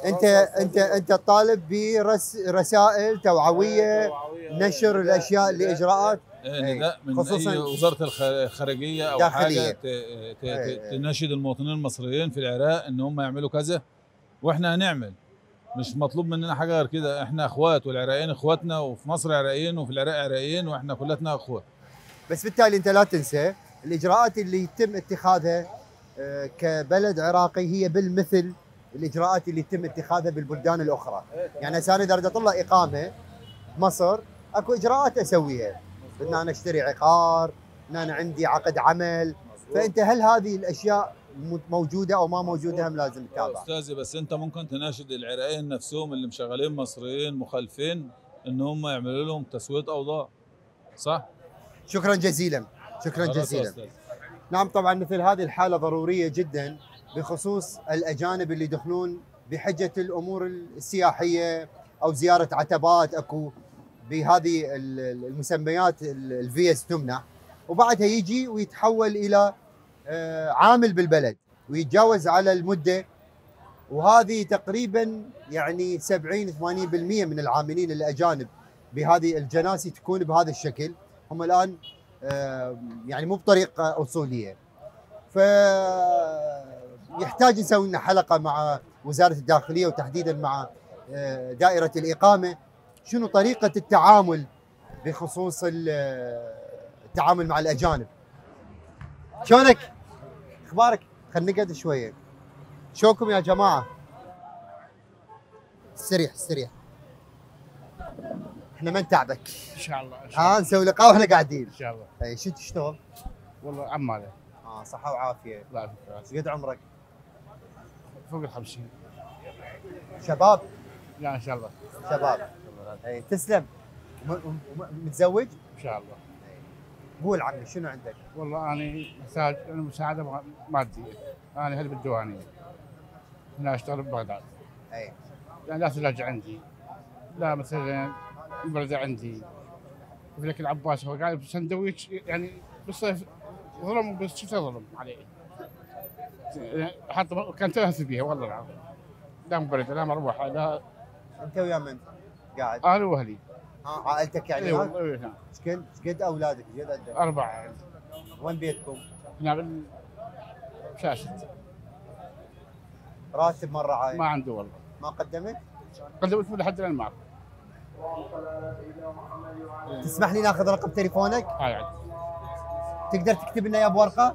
انت طالب برسائل توعويه نشر الاشياء الاجراءات نداء من خصوصا وزاره الخارجيه او داخلية. حاجه تناشد المواطنين المصريين في العراق ان هم يعملوا كذا واحنا هنعمل. مش مطلوب مننا حاجه غير كده، احنا اخوات والعراقيين اخواتنا وفي مصر عراقيين وفي العراق عراقيين واحنا كلنا اخوات. بس بالتالي انت لا تنسى الاجراءات اللي يتم اتخاذها كبلد عراقي هي بالمثل الاجراءات اللي يتم اتخاذها بالبلدان الاخرى. يعني هسه انا اذا اريد اطلع اقامه بمصر اكو اجراءات اسويها، ان انا اشتري عقار، ان انا عندي عقد عمل، فانت هل هذه الاشياء موجوده او ما موجوده هم لازم تتابع. استاذي بس انت ممكن تناشد العراقيين نفسهم اللي مشغلين مصريين مخالفين ان هم يعملوا لهم تسويه اوضاع. صح؟ شكرا جزيلا. شكرا جزيلا. نعم طبعا مثل هذه الحاله ضروريه جدا بخصوص الاجانب اللي يدخلون بحجه الامور السياحيه او زياره عتبات اكو بهذه المسميات الفيز تمنح، وبعدها يجي ويتحول الى عامل بالبلد ويتجاوز على المده، وهذه تقريبا يعني 70-80% من العاملين الاجانب بهذه الجناسي تكون بهذا الشكل، هم الان يعني مو بطريقه اصوليه. فيحتاج نسوي لنا حلقه مع وزاره الداخليه وتحديدا مع دائره الاقامه، شنو طريقه التعامل بخصوص التعامل مع الاجانب. شلونك؟ اخبارك؟ خلينا نقعد شويه. شلونكم يا جماعه؟ استريح. احنا ما نتعبك ان شاء الله. نسوي لقاء واحنا قاعدين ان شاء الله. اي شو تشتغل؟ والله عماله. صحه وعافيه. الله يعافيك. قد عمرك؟ فوق ال 50. شباب؟ لا ان شاء الله. شباب. اي تسلم. متزوج؟ ان شاء الله. قول عمي شنو عندك؟ والله انا محتاج مساعده ماديه. انا هل بالديوانيه. هنا اشتغل ببغداد. اي. يعني لا ثلاجه عندي. لا مثلا البرده عندي. في لك العباس هو قاعد بسندويتش يعني بالصيف ظلم بالشتاء ظلم عليه. حتى كان تلهث بيها والله العظيم. لا مبرده لا مروحه لا. انت ويا من قاعد؟ انا واهلي. عائلتك يعني؟ اي والله نعم. ايش قد اولادك؟ ايش قد عندك؟ 4. وين بيتكم؟ هنا بشاشة. راتب مره عايز؟ ما عنده والله. ما قدمت؟ قدمت لحد الان معك. تسمح لي ناخذ رقم تليفونك؟ هاي عاد. تقدر تكتب لنا اياه بورقه؟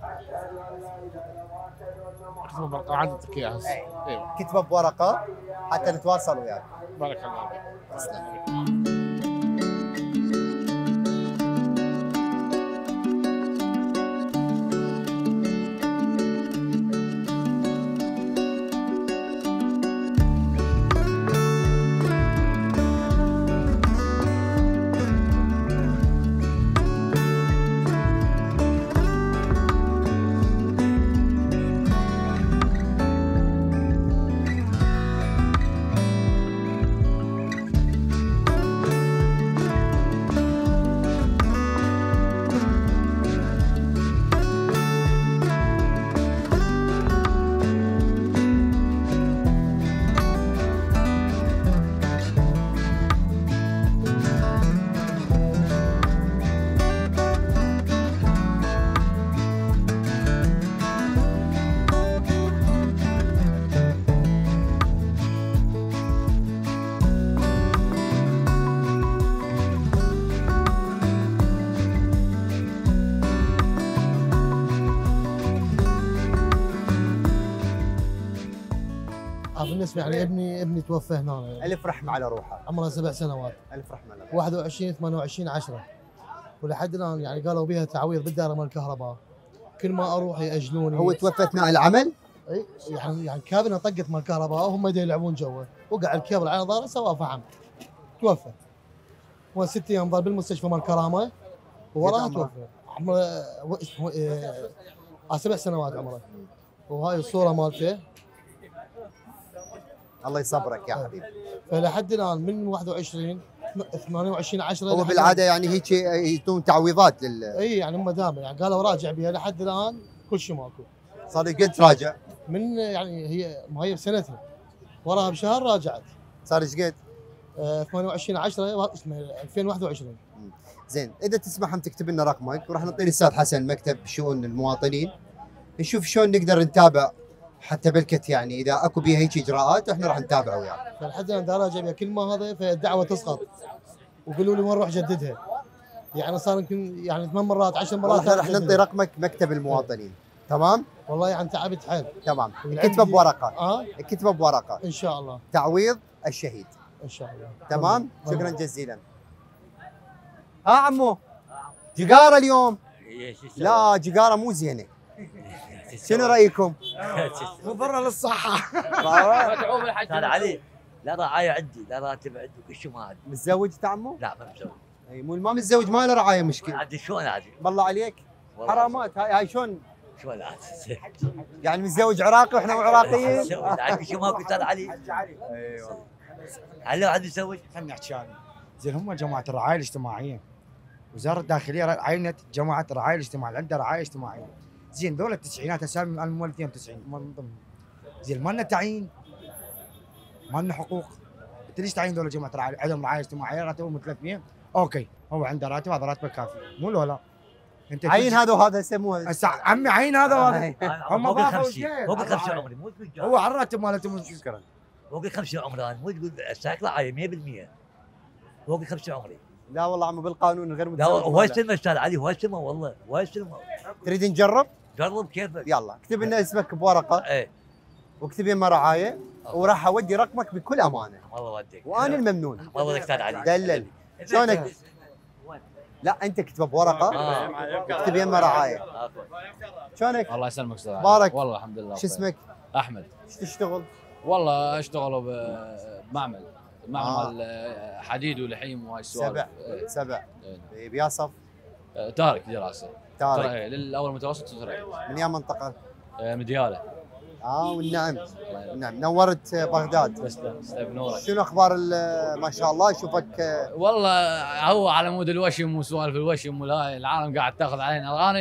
اكتبه بورقه عادتك اياها. ايوه كتبه بورقه حتى نتواصل وياك. بارك الله فيك. تسلم. بالنسبه يعني ابني توفى هنا يعني. الف رحمه على روحه. عمره 7 سنوات. الف رحمه على روحه. 21 28 10 ولحد الان يعني قالوا بها تعويض بالدائره مال الكهرباء. كل ما اروح ياجلوني. هو توفى اثناء العمل؟ اي يعني كابينه طقت مال الكهرباء وهم يلعبون جوا، وقع الكابل على ظهره سواه فحم. توفى. هو 6 ايام ظل بالمستشفى مال كرامه ووراها توفى. عمره 7 سنوات عمره. وهاي الصوره مالته. الله يصبرك يا حبيبي. فلحد الان من 21 28 10 هو بالعاده يعني هيك يعطون تعويضات لل اي يعني هم دائما يعني قالوا راجع بها لحد الان كل شيء ماكو. صار لي قد تراجع؟ من يعني هي بسنتها وراها بشهر راجعت. صار ايش قد؟ 28 10 2021. زين اذا تسمح هم تكتب لنا رقمك وراح نعطي الاستاذ حسن مكتب شؤون المواطنين نشوف شلون نقدر نتابع حتى بالكت يعني اذا اكو بيها هيك اجراءات احنا راح نتابع وياك. فلحد الان راجع بها كل ما هذا فالدعوه تسقط ويقولوا لي وين نروح جددها. يعني صار يمكن يعني 8 مرات 10 مرات راح نعطي رقمك مكتب المواطنين. تمام؟ والله يعني تعبت حيل. تمام، كتبه بورقه. كتبه بورقه. ان شاء الله. تعويض الشهيد. ان شاء الله. تمام؟ شكرا جزيلا. ها عمو جقاره اليوم؟ لا جقاره مو زينه. شنو رايكم؟ مضره للصحه. استاذ علي لا رعايه عندي، لا راتب عندي وكل شيء ما عندي. متزوج انت عمو؟ لا ما متزوج. اي مو ما متزوج ما له رعايه مشكله. عادي شلون عادي؟ بالله عليك حرامات هاي شلون؟ شلون عادي؟ يعني متزوج عراقي واحنا مو عراقيين؟ عادي شو ماكو استاذ علي؟ اي والله. هل عاد يتزوج؟ خليني احكي انا. زين هم جماعه الرعايه الاجتماعيه. وزاره الداخليه عينت جماعه الرعايه الاجتماعيه عندها رعايه اجتماعيه. زين ذول التسعينات هسه انا مول 92 من ضمن. زين ما لنا تعيين ما لنا حقوق. انت ليش تعين ذول جماعه الرعايه عندهم رعايه اجتماعيه راتبهم 300 اوكي هو عنده راتب هذا راتبه كافي مو لا انت عين هذا وهذا هسه مو هسه عمي عين هذا وهذا هم فوق ال 50 فوق ال 50 عمري مو تقول هو على الراتب مالته مو تذكره فوق ال 50 عمري انا مو تقول استاك رعايه 100% فوق ال 50 عمري. لا والله عمو بالقانون غير لا هو السلمه استاذ علي هو السلمه والله هو السلمه. تريد نجرب؟ جرب كيفك. يلا اكتب لنا اسمك بورقه. ايه واكتب يمه رعايه وراح اودي رقمك بكل امانه. الله يوديك. وانا الممنون. الله يوديك استاذ علي. دلل. شلونك؟ لا انت اكتبه بورقه اكتب يمه رعايه. شلونك؟ الله يسلمك استاذ علي. بارك. والله الحمد لله. شو اسمك؟ احمد. ايش تشتغل؟ والله اشتغل بمعمل حديد ولحيم وهاي السوالف. سبع بياصف. تارك دراسه. تارك للاول متوسط وترك. من اي منطقه؟ من دياله. والنعم. نعم نورت بغداد. تسلم نورك. شنو اخبار ما شاء الله اشوفك؟ والله هو على مود الوشم وسوالف الوشم والهاي العالم قاعد تاخذ علينا.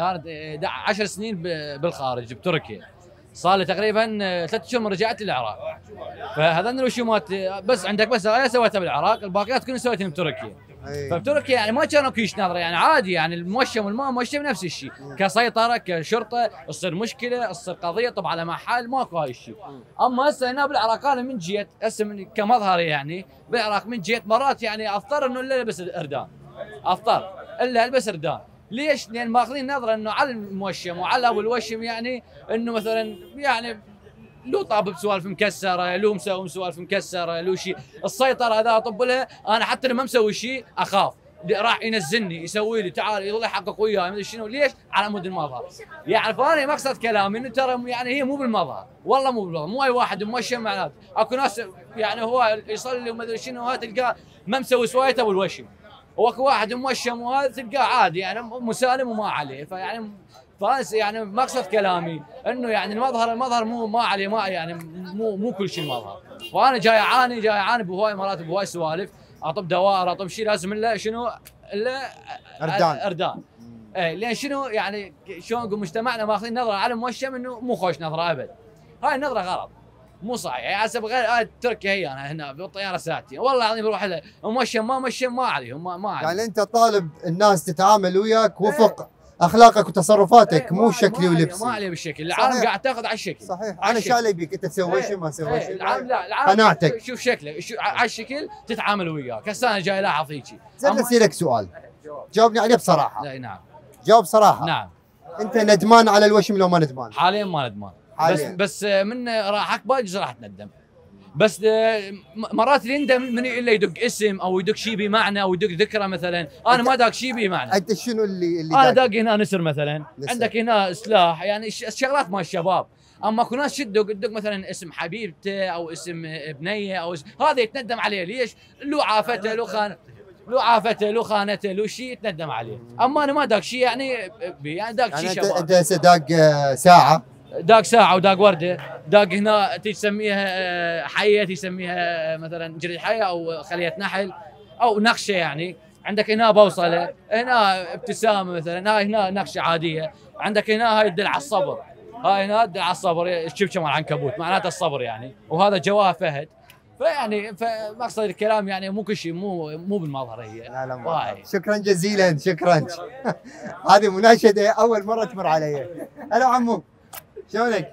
انا 10 سنين بالخارج بتركيا. صار لي تقريبا 3 اشهر من رجعت للعراق. فهذول الوشمات بس عندك بس انا سويتها بالعراق الباقيات كلها سويتها بتركيا. فبتركيا يعني ما كانوا كيش نظره يعني عادي يعني الموشم والما موشم نفس الشيء كسيطره كشرطه تصير مشكله تصير قضيه طب على محل ماكو هاي الشيء. اما هسه هنا بالعراق انا من جيت هسه كمظهر يعني بالعراق من جيت مرات يعني اضطر انه الا البس اردان اضطر الا البس اردان. ليش؟ لان ماخذين نظره انه على الموشم وعلى ابو الوشم يعني انه مثلا يعني له طاب بسوالف مكسره له مسوي سوالف مكسره له شيء السيطره هذا اطب لها انا حتى لما مسوي شيء اخاف راح ينزلني يسوي لي تعال يظل يحقق وياي ما ادري شنو ليش على مود المظهر. يعني فانا مقصد كلامي انه ترى يعني هي مو بالمظهر والله مو بالمظهر مو اي واحد موشم معناته اكو ناس يعني هو يصلي وما ادري شنو هذا تلقاه ما مسوي سوايته ابو الوشم واكو واحد موشم وهذا تلقاه عادي يعني مسالم وما عليه. فيعني فاس يعني مقصد كلامي انه يعني المظهر مو ما عليه ما يعني مو كل شيء المظهر. وانا جاي اعاني بهواي مرات بهواي سوالف اطب دوائر اطب شيء لازم الا شنو الا اردان. اي لان شنو يعني شلون نقول مجتمعنا ماخذين نظره على الموشم انه مو خوش نظره ابد. هاي النظره غلط مو صحيح يعني حسب غير تركيا هي انا هنا بالطياره ساعتين والله العظيم بروح له موشم ما عليهم ما عليهم. يعني انت طالب الناس تتعامل وياك وفق اخلاقك وتصرفاتك مو شكلي ولبسي. ما عليه بالشكل العالم قاعد تاخذ على الشكل. صحيح انا شالي بيك انت تسوي شيء ما تسوي شيء. العالم لا العالم قناعتك شوف شكلك على الشكل تتعامل وياك. هسه انا جاي لاحظ هيجي. زين اسالك سؤال جاوبني عليه بصراحه. لا نعم جاوب صراحه. نعم. انت ندمان على الوشم لو ما ندمان؟ حاليا ما ندمان. بس من راح اكبر راح اتندم. بس مرات يندم من الا يدق اسم او يدق شيء بمعنى او يدق ذكرى مثلا، انا ما داق شيء بمعنى. انت شنو اللي انا داق هنا نسر مثلا، عندك هنا سلاح، يعني الشغلات مال الشباب. اما كل ناس تدق مثلا اسم حبيبته او اسم بنيه او اسم، هذا يتندم عليه. ليش؟ له عافته له خانته له شيء يتندم عليه. اما انا ما داق شيء يعني داق شيء شباب. انت هسه داق ساعه، داق ساعه وداق ورده، داق هنا تسميها حيه، تسميها مثلا جريد حيه او خليه نحل او نقشه. يعني عندك هنا بوصله، هنا ابتسامه مثلا، هاي هنا نقشه عاديه. عندك هنا هاي تدل على الصبر، هاي هنا تدل على الصبر، الشبشب مال العنكبوت معناته الصبر يعني. وهذا جواه فهد. فيعني فمقصد الكلام يعني مو كل شيء مو بالمظهر هي. لا شكرا جزيلا، شكرا. هذه مناشده اول مره تمر علي. هلا عمو، شلونك؟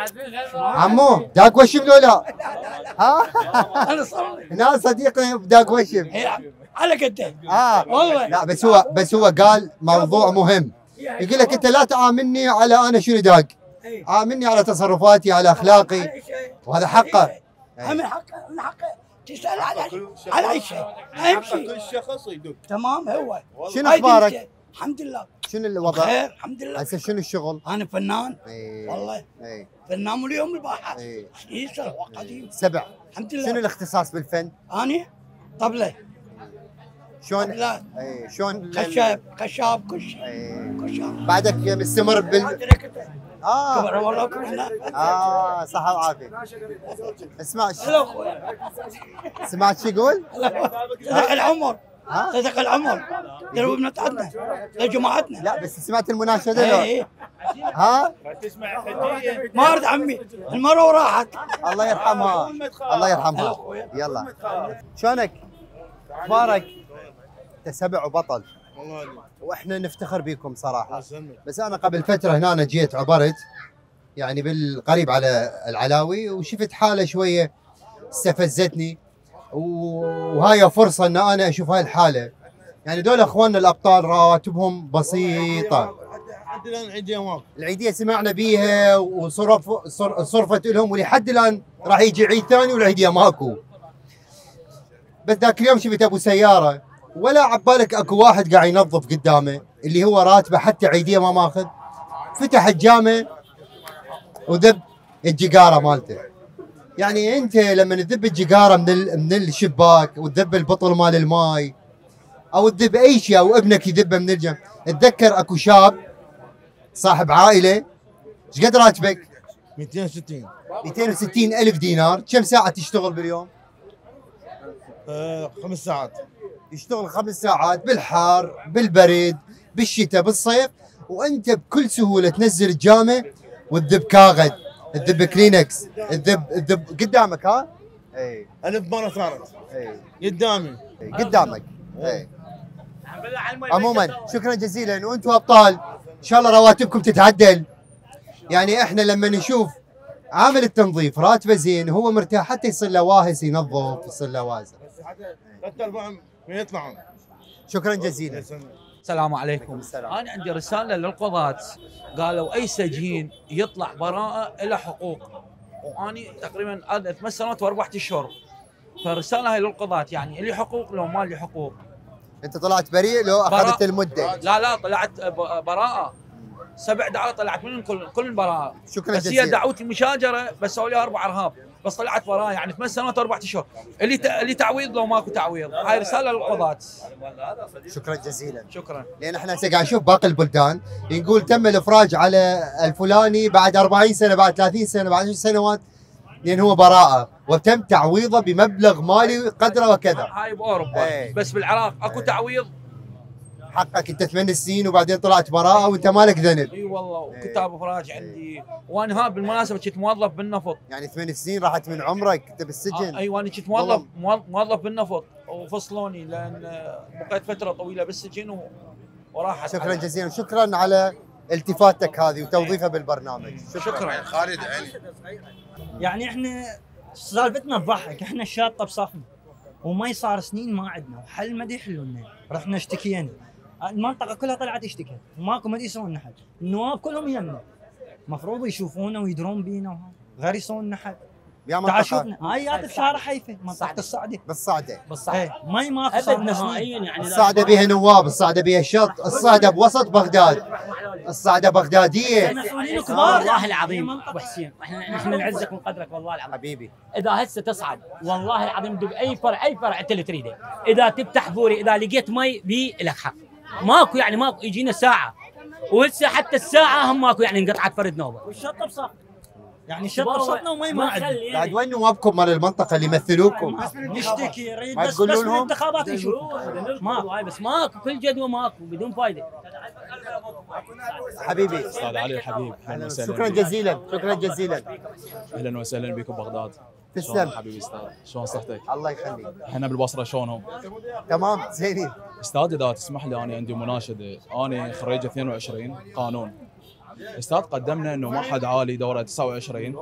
عمو داق وشم لو لا؟ ها؟ هنا صديقي داق وشم على قده. والله لا، بس هو قال موضوع مهم. يقول لك انت لا تعاملني على انا شنو داق، عاملني على تصرفاتي، على اخلاقي، وهذا حقه. من حقه تسال على اي شيء، اهم شيء كل شخص يدق. تمام. هو شنو اخبارك؟ الحمد لله. شنو الوضع؟ بخير الحمد لله. هسه شنو الشغل؟ انا فنان. والله فنان من اليوم الباحث. سنين قديم. 7. الحمد لله. شنو الاختصاص بالفن؟ انا طبله. شلون؟ شلون؟ خشاب كل شيء. كل شيء. بعدك مستمر كبر والله كلنا. صحة وعافية. اسمع سمعت شو يقول؟ صدق العمر. صدق العمر. درب بنطعتنا لجماعتنا. لا بس سمعت المناشدة لو؟ ها؟ ما ارد عمي، المرة وراحت. الله يرحمها. الله يرحمها. يلا شلونك؟ اخبارك؟ انت 7 وبطل. واحنا نفتخر بكم صراحه. بس انا قبل فتره هنا جيت عبرت يعني بالقريب على العلاوي، وشفت حاله شويه استفزتني، وهاي فرصه ان انا اشوف هاي الحاله. يعني دول اخواننا الابطال بسيطه. العيديه سمعنا بيها وصرفت لهم، ولحد الان راح يجي عيد ثاني والعيديه ماكو. بس ذاك اليوم شفت ابو سياره، ولا عبالك اكو واحد قاعد ينظف قدامه اللي هو راتبه حتى عيديه ما ماخذ، فتح الجامه وذب الجقاره مالته. يعني انت لما تذب الجقاره من الشباك وتذب البطل مال الماي او تذب اي شيء، او ابنك يذبه من الجنب، اتذكر اكو شاب صاحب عائله. ايش قد راتبك؟ 260. 260 الف دينار. كم ساعه تشتغل باليوم؟ 5 ساعات. يشتغل 5 ساعات بالحار بالبرد بالشتاء بالصيف، وانت بكل سهوله تنزل الجامه وتذب كاغد، تذب كلينكس، تذب قدامك. ها؟ اي 1000 مره صارت. قدامي. قدامك. اي عموما شكرا جزيلا، وانتم ابطال. ان شاء الله رواتبكم تتعدل. يعني احنا لما نشوف عامل التنظيف راتبه زين، هو مرتاح حتى يصير له واهس ينظف، يصير له وازن. حتى اربعهم يطلعون. شكرا جزيلا. السلام عليكم. انا عندي رساله للقضاة، قالوا اي سجين يطلع براءه له حقوق، واني تقريبا 8 سنوات و4 اشهر. فالرساله هاي للقضاة، يعني اللي حقوق لو ما لي حقوق. انت طلعت بريء لو اخذت المده؟ لا طلعت براءه. 7 دعوات طلعت منهم كل براءه. شكرا بس جزيلا. هي دعوتي مشاجره، بس سووا لي 4 ارهاب، بس طلعت براءه. يعني 8 سنوات و4 اشهر. اللي تعويض لو ماكو تعويض. هاي رساله للقضاة. شكرا جزيلا. شكرا. لان احنا هسه قاعد نشوف باقي البلدان نقول تم الافراج على الفلاني بعد 40 سنه، بعد 30 سنه، بعد 10 سنوات، لان هو براءه وتم تعويضه بمبلغ مالي قدره وكذا. هاي باوروبا. بس بالعراق اكو تعويض. حقك انت 8 سنين وبعدين طلعت براءه وانت مالك ذنب. اي والله. وكتاب افراج عندي. وانا ها بالمناسبه كنت موظف بالنفط. يعني 8 سنين راحت من عمرك انت بالسجن. ايوه انا كنت موظف بالنفط، وفصلوني لان بقيت فتره طويله بالسجن وراحت. شكرا جزيلا، شكرا على التفاتك هذه وتوظيفها بالبرنامج. شكرا. خالد يعني احنا سالفتنا تضحك، احنا الشاطه بصفنا وما صار سنين ما عندنا وحل ما يحلوا لنا، رحنا اشتكينا، المنطقه كلها طلعت اشتكت، ماكو ما يسوون لنا حل، النواب كلهم يمنا، المفروض يشوفونا ويدرون بينا وهذا، غير يسوون نحل. يا تعال شوفنا هاي بشارع حيفا منطقه الصعده. بالصعده ماي ماكو ابد نهائيا يعني. الصعده بها نواب، الصعده بها شط، الصعده بوسط بغداد، الصعده بغداديه. مسؤولين كبار والله العظيم ابو حسين، احنا نعزك ونقدرك والله العظيم حبيبي. اذا هسه تصعد والله العظيم دق اي فرع انت اللي تريده، اذا تفتح بوري اذا لقيت مي بي لك حق. ماكو يعني ماكو، يجينا ساعه وهسه حتى الساعه هم ماكو يعني انقطعت فرد نوبه. والشط بصف يعني شط بصفنا وما يماعد. بعد وين نوابكم مال المنطقه اللي يمثلوكم؟ نشتكي نريد بس تقولوا لهم الانتخابات نشوف. ماكو بس ماكو كل جدوى ماكو بدون فايده. حبيبي استاذ علي الحبيب، اهلا وسهلا. شكرا جزيلا، شكرا جزيلا. اهلا وسهلا بكم ببغداد. تسلم حبيبي استاذ، شلون صحتك؟ الله يخليك. احنا بالبصره شلونهم؟ تمام زينين. استاذ اذا تسمح لي انا عندي مناشده، انا خريج 22 قانون. استاذ قدمنا انه معهد عالي دوره 29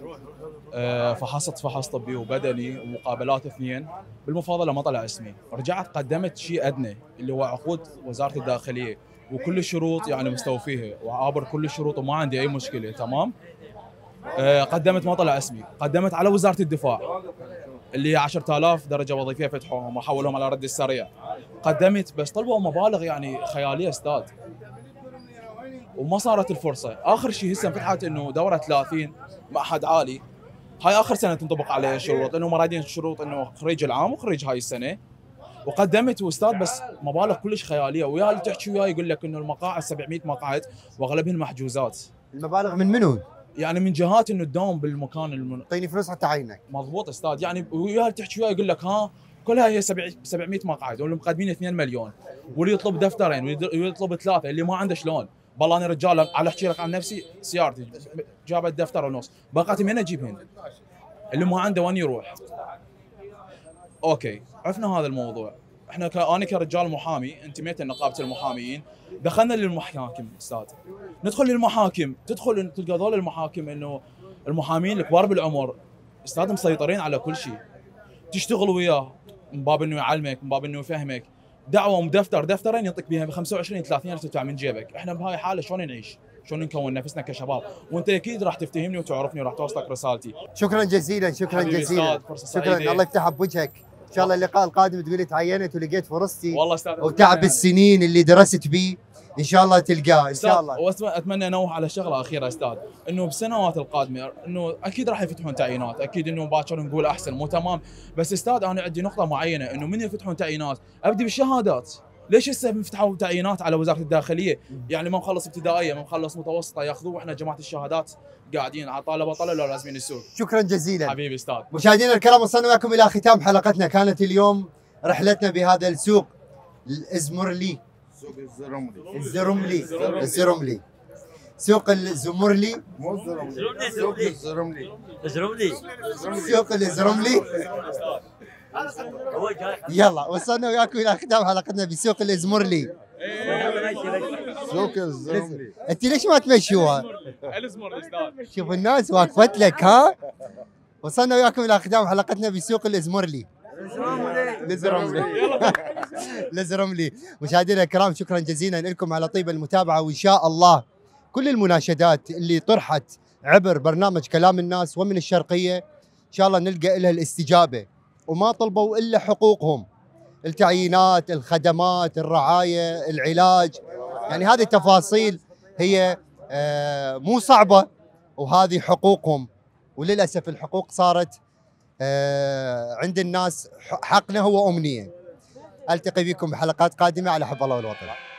فحص طبي وبدني ومقابلات 2 بالمفاضله ما طلع اسمي، رجعت قدمت شيء ادنى اللي هو عقود وزاره الداخليه وكل الشروط يعني مستوفيها وعابر كل الشروط وما عندي اي مشكله تمام. قدمت ما طلع اسمي، قدمت على وزاره الدفاع اللي هي 10,000 درجه وظيفيه فتحوهم وحولهم على رد السريع. قدمت بس طلبوا مبالغ يعني خياليه استاذ وما صارت الفرصه. اخر شيء هسه انفتحت انه دوره 30 معهد عالي، هاي اخر سنه تنطبق عليها الشروط لانه مرادين الشروط انه خريج العام وخريج هاي السنه. وقدمت واستاذ بس مبالغ كلش خياليه، ويا اللي تحكي وياه يقول لك انه المقاعد 700 مقعد واغلبهن محجوزات. المبالغ من منو؟ يعني من جهات انه تداوم بالمكان اعطيني فلوس حتى اعينك. مضبوط استاذ، يعني ويا اللي تحكي وياه يقول لك ها كلها هي 700 مقعد واللي مقدمين 2 مليون، واللي يطلب دفترين واللي يطلب 3 اللي ما عنده شلون. والله انا رجال على احكي لك عن نفسي، سيارتي جابت دفتر ونص، بقيت من اجيبهن؟ اللي ما عنده وين يروح؟ اوكي عرفنا هذا الموضوع. احنا انا كرجال محامي انتميت لنقابه المحاميين، دخلنا للمحاكم استاذ. ندخل للمحاكم، تدخل تلقى هذول المحاكم انه المحامين الكبار بالعمر استاذ مسيطرين على كل شيء. تشتغل وياه من باب انه يعلمك، من باب انه يفهمك. دعوه دفترين يعطيك بها ب 25 30 الف تدفع من جيبك. احنا بهاي حاله شلون نعيش؟ شلون نكون نفسنا كشباب؟ وانت اكيد راح تفتهمني وتعرفني وراح توصلك رسالتي. شكرا جزيلا، شكرا جزيلا. شكرا، الله يفتحها بوجهك. ان شاء الله اللقاء القادم تقول لي تعينت ولقيت فرصتي والله استاذ وتعب السنين اللي درست بيه ان شاء الله تلقاه ان شاء الله. واتمنى انوه على شغله اخيره استاذ، انه بالسنوات القادمه انه اكيد راح يفتحون تعيينات، اكيد انه باكر نقول احسن مو تمام، بس استاذ انا عندي نقطه معينه انه من يفتحون تعيينات ابدي بالشهادات. ليش هسه فتحوا تعيينات على وزاره الداخليه؟ يعني ما مخلص ابتدائيه ما مخلص متوسطه ياخذوه، واحنا جماعه الشهادات قاعدين على طاله بطله لو لازمين السوق. شكرا جزيلا حبيبي استاذ. مشاهدينا الكرام، وصلنا معكم الى ختام حلقتنا. كانت اليوم رحلتنا بهذا السوق الازمرلي، سوق الزرملي، الزرملي سوق الزمرلي، مو الزرملي، سوق الزرملي، سوق الزرملي. يلا وصلنا وياكم الى ختام حلقتنا بسوق الازمرلي. سوق الزرملي. انت ليش ما تمشوها؟ الازمرلي استاذ. شوف الناس واقفت لك ها. وصلنا وياكم الى ختام حلقتنا بسوق الازمرلي. الزرملي. مشاهدينا الكرام، شكرا جزيلا لكم على طيب المتابعه، وان شاء الله كل المناشدات اللي طرحت عبر برنامج كلام الناس ومن الشرقيه ان شاء الله نلقى لها الاستجابه، وما طلبوا الا حقوقهم، التعيينات، الخدمات، الرعايه، العلاج. يعني هذه التفاصيل هي مو صعبه، وهذه حقوقهم، وللاسف الحقوق صارت عند الناس حقنا هو امنيه. التقي بكم بحلقات قادمه على حب الله والوطن.